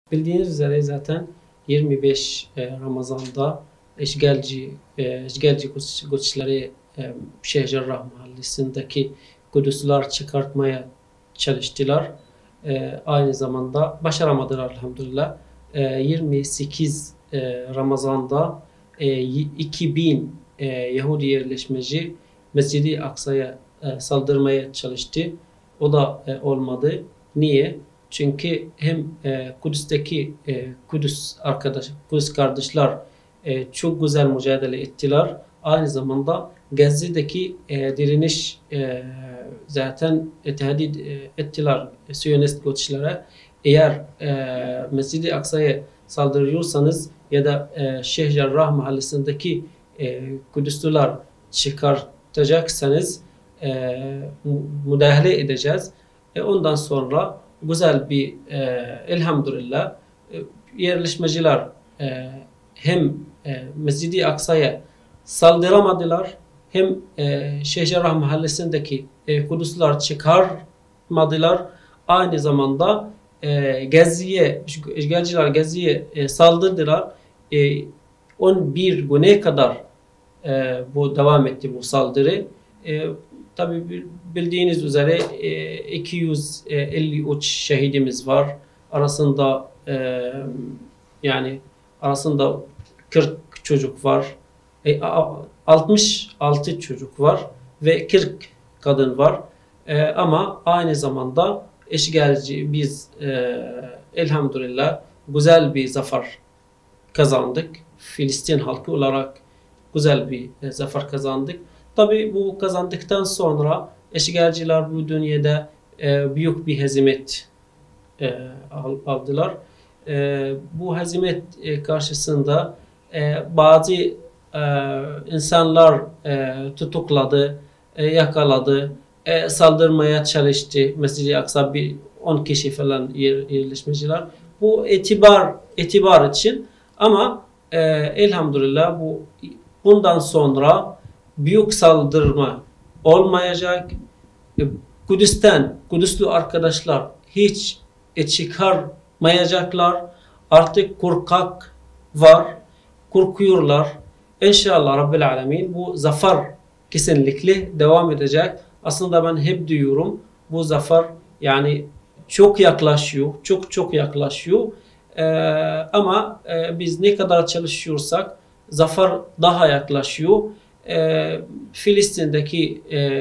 Bildiğiniz üzere zaten 25 Ramazan'da işgalci güçleri Şeyh Cerrah Mahallesi'ndeki Kudüs'ler çıkartmaya çalıştılar. Aynı zamanda başaramadılar elhamdülillah. 28 Ramazan'da 2000 Yahudi yerleşmeci Mescid-i Aksa'ya saldırmaya çalıştı. O da olmadı. Niye? Çünkü hem Kudüs'teki Kudüs kardeşler çok güzel mücadele ettiler. Aynı zamanda Gazze'deki direniş zaten tehdit ettiler Siyonist güçlere. Eğer Mescid-i Aksa'ya saldırıyorsanız ya da Şeyh Cerrah Mahallesi'ndeki Kudüslüler çıkartacaksanız müdahale edeceğiz. Ondan sonra güzel bir elhamdülillah yerleşmeciler hem Mescid-i Aksa'ya saldıramadılar hem Şeyh Cerrah Mahallesi'ndeki Kudüsler çıkarmadılar. Aynı zamanda işgalciler Gazze'ye saldırdılar. 11 güne kadar bu devam etti bu saldırı. Tabii bildiğiniz üzere 253 şehidimiz var. Arasında arasında 40 çocuk var. 66 çocuk var ve 40 kadın var. Ama aynı zamanda biz elhamdülillah güzel bir zafer kazandık. Filistin halkı olarak güzel bir zafer kazandık. Tabii bu kazandıktan sonra işgalciler bu dünyada büyük bir hezimet aldılar. Bu hezimet karşısında bazı insanlar tutukladı, yakaladı, saldırmaya çalıştı. Mescid-i Aksa 10 kişi falan yerleşmeciler. Bu itibar için ama elhamdülillah bundan sonra büyük saldırma olmayacak. Kudüslü arkadaşlar hiç çıkarmayacaklar. Artık korkak var. Korkuyorlar. İnşallah Rabbil Alemin bu zafer kesinlikle devam edecek. Aslında ben hep diyorum bu zafer yani çok yaklaşıyor. Çok yaklaşıyor. Ama biz ne kadar çalışıyorsak zafer daha yaklaşıyor. Filistin'deki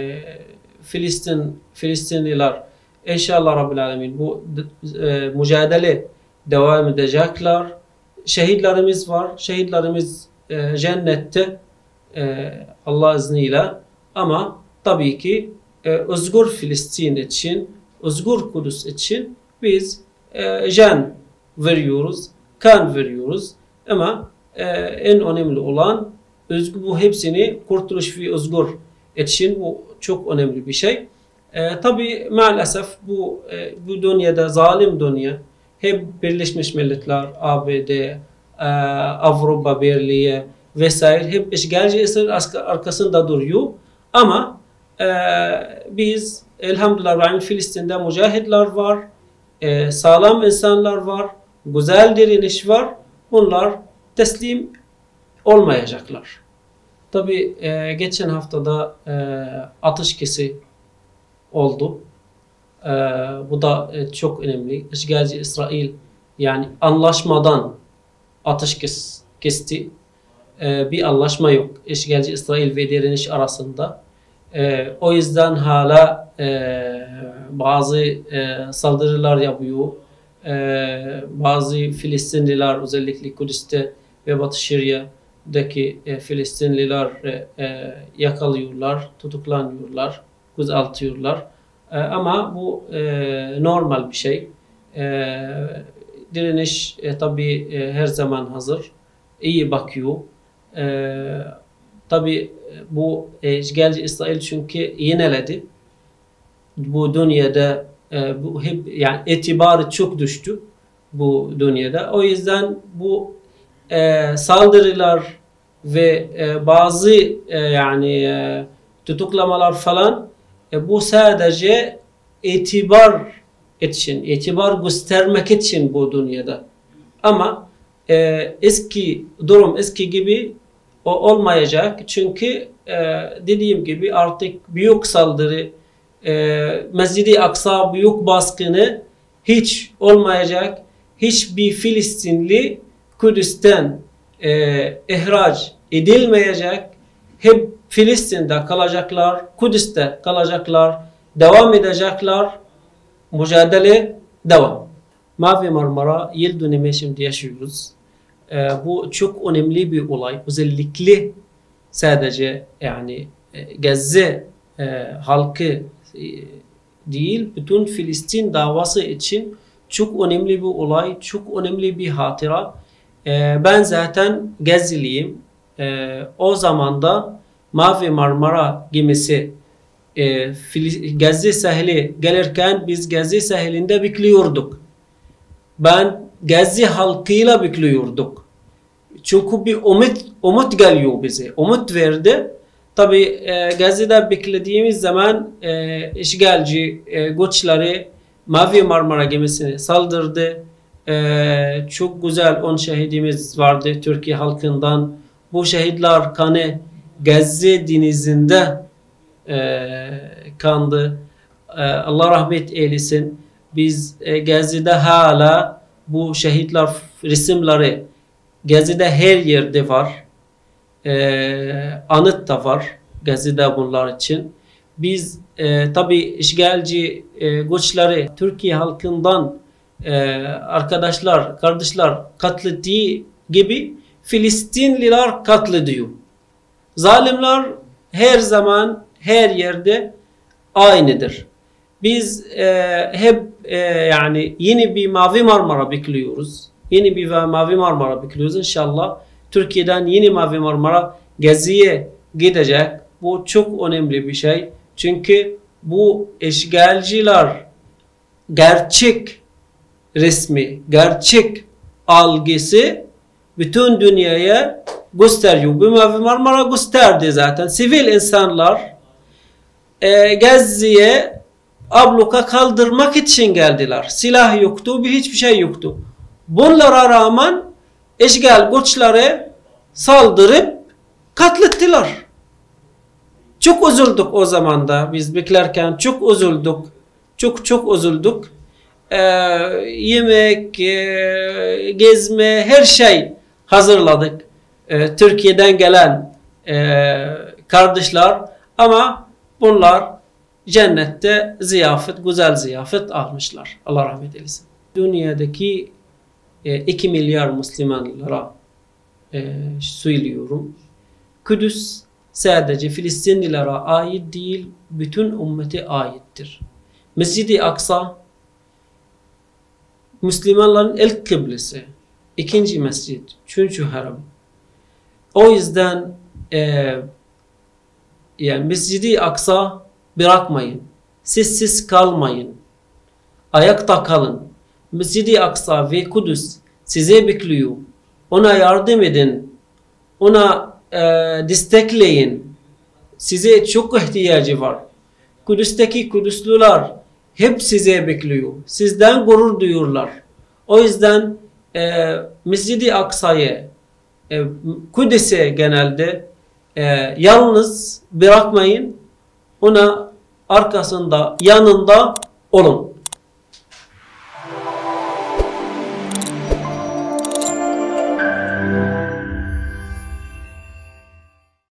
Filistinliler inşallah Rabbil Alemin bu mücadele devam edecekler. Şehitlerimiz var. Şehitlerimiz cennette Allah izniyle ama tabii ki özgür Filistin için, özgür Kudüs için biz can veriyoruz, kan veriyoruz ama en önemli olan bu hepsini kurtuluş ve özgür için bu çok önemli bir şey. Tabii maalesef bu dünyada zalim dünya hep Birleşmiş Milletler, ABD, Avrupa Birliği vesaire hep işgalci İsrail arkasında duruyor. Ama biz elhamdülillah Filistin'de mücahitler var, sağlam insanlar var, güzel direniş var. Bunlar teslim olmayacaklar. Tabii geçen haftada ateşkesi oldu. Bu da çok önemli. İşgalci İsrail yani anlaşmadan ateşkes kesti. Bir anlaşma yok. İşgalci İsrail ve direniş arasında. O yüzden hala bazı saldırılar yapıyor. Bazı Filistinliler özellikle Kudüs'te ve Batı Şeria'daki Filistinliler yakalıyorlar, tutuklanıyorlar, gözaltıyorlar. Ama bu normal bir şey. Direniş tabii her zaman hazır. İyi bakıyor. Tabii bu işgalci İsrail çünkü yeniledi. Bu dünyada bu hep yani itibarı çok düştü bu dünyada. O yüzden bu saldırılar ve bazı tutuklamalar falan bu sadece itibar göstermek için bu dünyada Ama eski durum eski gibi olmayacak. Çünkü dediğim gibi artık büyük saldırı, Mescid-i Aksa büyük baskını hiç olmayacak. Hiçbir Filistinli Kudüs'ten ihraç edilmeyecek. Hep Filistin'de kalacaklar, Kudüs'te kalacaklar, devam edecekler. Mücadele devam. Mavi Marmara yıl dönümü şimdi yaşıyoruz. Bu çok önemli bir olay. Özellikle sadece yani Gazze halkı değil, bütün Filistin davası için çok önemli bir olay, çok önemli bir hatıra. Ben zaten Gazze'liyim. O zaman da Mavi Marmara gemisi Gazze sahili gelirken biz Gazze sahilinde bekliyorduk. Ben Gazze halkıyla bekliyorduk. Çünkü bir umut geliyor bize. Umut verdi. Tabi Gazze'de beklediğimiz zaman işgalci güçleri Mavi Marmara gemisine saldırdı. Çok güzel 10 şehidimiz vardı Türkiye halkından. Bu şehitler kanı Gazze denizinde kandı. Allah rahmet eylesin. Biz Gazze'de hala bu şehitler resimleri Gazze'de her yerde var. Anıt da var Gazze'de bunlar için. Biz tabi işgalci güçleri Türkiye halkından arkadaşlar, kardeşler katlettiği gibi Filistinliler katlediyor. Zalimler her zaman her yerde aynıdır. Biz hep yani yeni bir Mavi Marmara bekliyoruz. Yeni bir Mavi Marmara bekliyoruz. İnşallah Türkiye'den yeni Mavi Marmara Gazze'ye gidecek. Bu çok önemli bir şey. Çünkü bu işgalciler gerçek resmi, gerçek algısı bütün dünyaya gösteriyor. Bu Mavi Marmara gösterdi zaten. Sivil insanlar Gazze'ye abluka kaldırmak için geldiler. Silah yoktu, hiçbir şey yoktu. Bunlara rağmen işgal güçleri saldırıp katlettiler. Çok üzüldük o zaman da. Biz beklerken çok üzüldük. Çok üzüldük. Yemek, gezme, her şey hazırladık. Türkiye'den gelen kardeşler ama bunlar cennette ziyafet, güzel ziyafet almışlar. Allah rahmet eylesin. Dünyadaki 2 milyar Müslümanlara söylüyorum. Kudüs sadece Filistinlilere ait değil, bütün ümmete aittir. Mescid-i Aksa Müslümanların ilk kıblesi, ikinci mescid, üçüncü haram. O yüzden yani Mescid-i Aksa bırakmayın. Sessiz kalmayın. Ayakta kalın. Mescid-i Aksa ve Kudüs size bekliyor. Ona yardım edin. Ona destekleyin. Size çok ihtiyacı var. Kudüs'teki Kudüslüler hep size bekliyor. Sizden gurur duyuyorlar. O yüzden Mescid-i Aksa'yı Kudüs'e genelde yalnız bırakmayın. Ona arkasında, yanında olun.